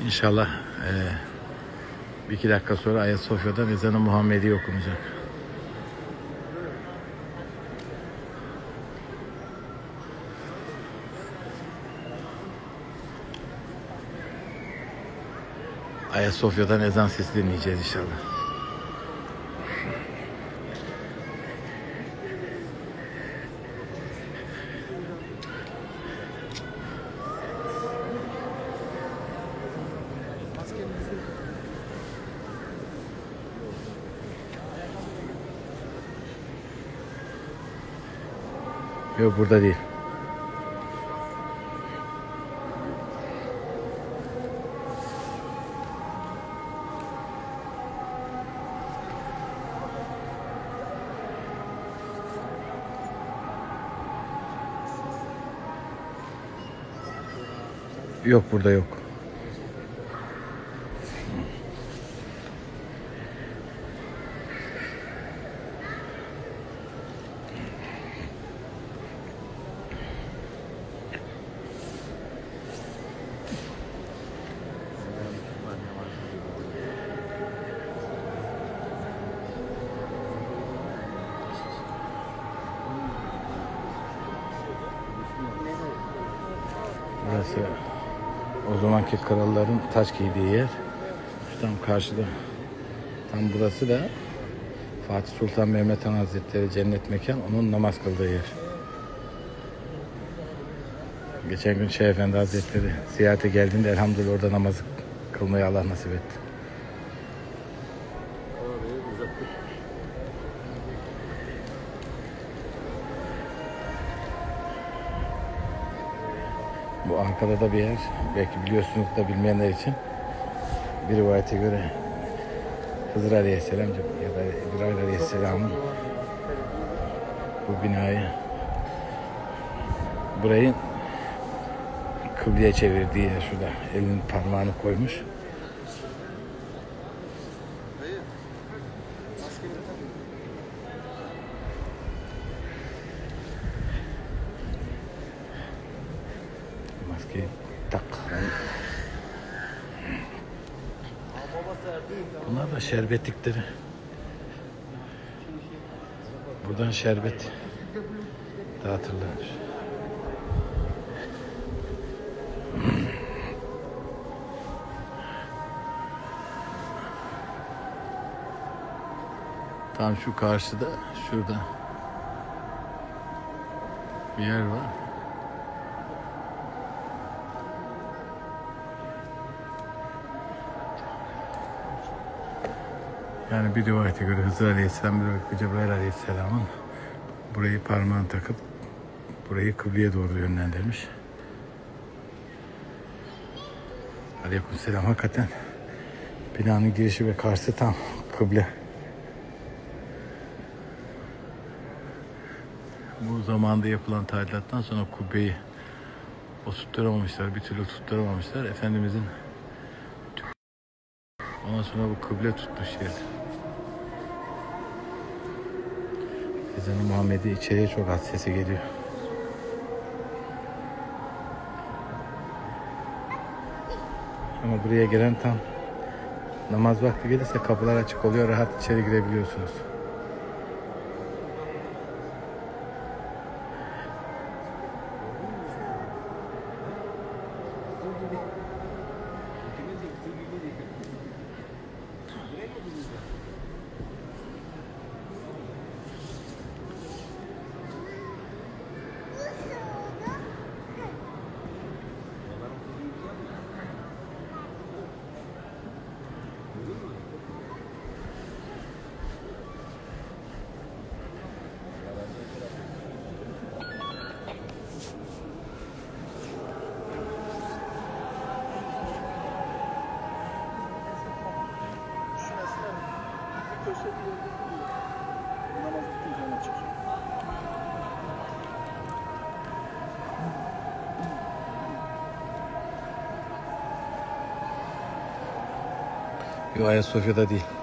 İnşallah bir iki dakika sonra Ayasofya'da ezan-ı Muhammedi okunacak. Ayasofya'dan ezan sesi dinleyeceğiz inşallah. Yok, burada değil. Yok, burada yok. Burası o zamanki kralların taç giydiği yer. Şu tam karşıda. Tam burası da Fatih Sultan Mehmet Han Hazretleri cennet mekan, onun namaz kıldığı yer. Geçen gün Şeyh Efendi Hazretleri ziyarete geldiğinde elhamdülillah orada namazı kılmayı Allah nasip etti. Bu Ankara'da bir yer. Belki biliyorsunuz da bilmeyenler için. Bir rivayete göre Hızır Aleyhisselam ya da İbrahim Aleyhisselam'ın bu binayı, burayı kıbleye çevirdiği yer. Şurada elinin parmağını koymuş. Maskeyi tak. Bunlar da şerbetlikleri. Buradan şerbet dağıtırlar. Tam şu karşıda, şurada bir yer var. Yani bir rivayete göre Hızır Aleyhisselam bir Cebrail Aleyhisselam'ın burayı parmağını takıp burayı kıbleye doğru yönlendirmiş. Aleykümselam. Hakikaten binanın girişi ve karşısı tam kıble. Bu zamanda yapılan tadilattan sonra kubbeyi oturtturamamışlar, bir türlü tutturamamışlar. Efendimizin ondan sonra bu kıble tutmuş yer. Ezan-ı Muhammedi içeriye çok az sesi geliyor. Ama buraya gelen tam namaz vakti gelirse kapılar açık oluyor, rahat içeri girebiliyorsunuz. Yok, Ayasofya'da değil.